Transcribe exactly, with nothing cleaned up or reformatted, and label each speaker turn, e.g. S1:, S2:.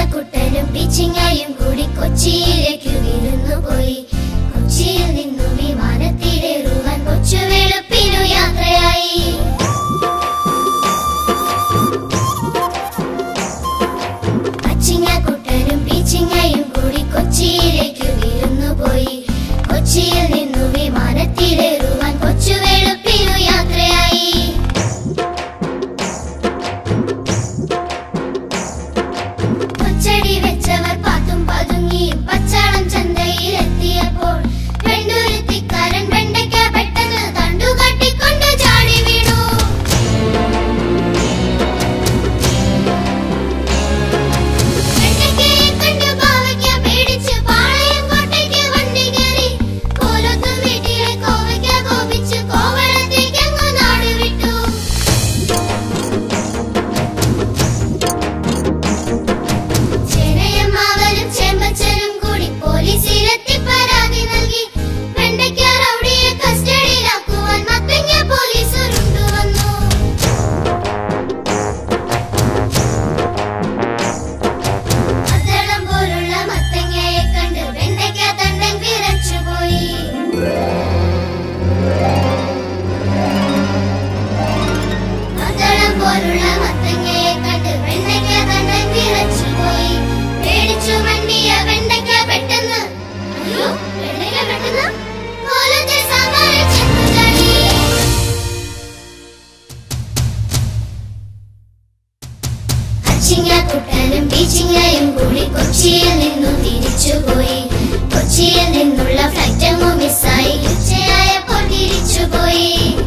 S1: അച്ചിങ്ങക്കുട്ടനും പിച്ചിങ്ങയും കൂടി കൊച്ചിയിലേക്ക് വിരുന്നുപോയി. കൊച്ചിയിൽ നിന്നു വിമാനത്തിലേറുവാൻ കൊച്ചു വെളുപ്പിനു യാത്രയായി. അച്ചിങ്ങക്കുട്ടനും പിച്ചിങ്ങയും കൂടി കൊച്ചിയിലേക്ക് വിരുന്നുപോയി. കൊച്ചിയിൽ നിന്നു വിമാനത്തിലേറുവാൻ കൊച്ചു വെളുപ്പിനു യാത്രയായി. കൊച്ചടി വെച്ചവർ പാത്തും പതുങ്ങിയും പച്ചാളം ചന്തയിലെത്തിയപ്പോൾ വെണ്ടൂരുത്തിക്കാരൻ വെണ്ടയ്ക്ക പെട്ടെന്ന് തണ്ടു കട്ടിക്കൊണ്ട് ചാടി വീണു. വെണ്ടയ്ക്കയെ കണ്ടു പാവയ്ക്ക പേടിച്ച് പാളയം കോട്ടയ്ക്ക് വണ്ടി കയറി. കോലത്തും വീട്ടിലെ കോവയ്ക്ക കോപിച്ച് കോവളത്തേക്കങ്ങു നാട് വിട്ടു. ചേനയമ്മാവനും ചെമ്പച്ചനും കൂടി പോലീസിലെത്തി പരാതി നൽകി. വെണ്ടയ്ക്ക റൗഡിയെ കസ്റ്റഡിയിലാക്കുവാൻ മത്തങ്ങ പോലീസ് കൊണ്ടുവന്നു. അതളം പോലുള്ള മത്തങ്ങയെ കണ്ട് വെണ്ടയ്ക്ക തണ്ടൻ വിറച്ചുപോയി. അതളം പോലുള്ള മത്തങ്ങയെ കണ്ട് വെണ്ടയ്ക്ക തണ്ടൻ വിറച്ചുപോയി. പേടിച്ചു മണ്ടിയ വെണ്ടയ്ക്ക പെട്ടെന്ന് അയ്യോ വെണ്ടയ്ക്ക പെട്ടെന്ന് കോലത്തെ സാമ്പാറിൽ ചെന്നു ചാടി. അച്ചിങ്ങക്കുട്ടനും പിച്ചിങ്ങയും കൂടി കൊച്ചിയിൽ നിന്നു തിരിച്ചുപോയി. കൊച്ചിയിൽ നിന്നുള്ള ഫ്ലൈറ്റ് അങ്ങ് മിസ്സായി ഉച്ചയായപ്പോൾ തിരിച്ചുപോയി.